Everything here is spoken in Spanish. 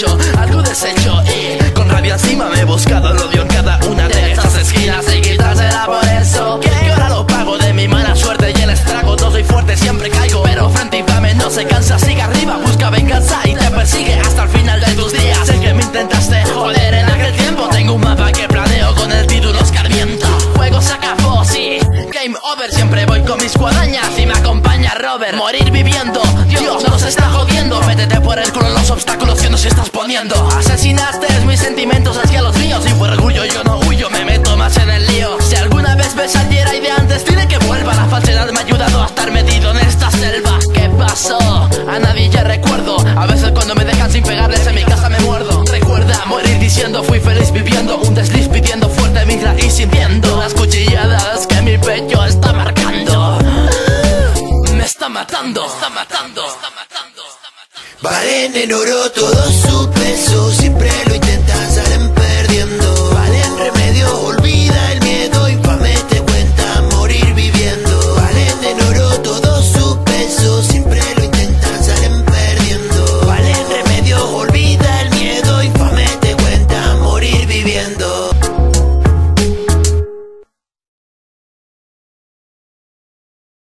hecho algo deshecho y con rabia encima me he buscado el odio en cada una de estas esquinas. Y quizás será por eso que ahora lo pago de mi mala suerte y el estrago. No soy fuerte, siempre caigo, pero frente infame no se cansa. Sigue arriba, busca venganza y te persigue hasta el final de tus días. Sé que me intentaste joder en aquel tiempo. Tengo un mapa que planeo con el título escarmiento. Juego se acabó, sí, game over. Siempre voy con mis guadañas y me acompaña Robert. Morir viviendo, Dios nos está jodiendo. Métete por el culo los obstáculos que nos estás poniendo. Asesinaste mis sentimientos hacia los míos y por orgullo yo no huyo, me meto más en el lío. Si alguna vez ves al Jedi de antes, dile que vuelva. La falsedad me ha ayudado a estar metido en esta selva. ¿Qué pasó? A nadie ya recuerdo. A veces cuando me dejan sin pegarles en mi casa me muerdo. Recuerda morir diciendo fui feliz viviendo. Un desliz pidiendo fuerte mi raíz sintiendo las cuchilladas que mi pecho está marcando. Me está matando, está matando, está matando. Valen en oro todo su peso, siempre lo intentan salir.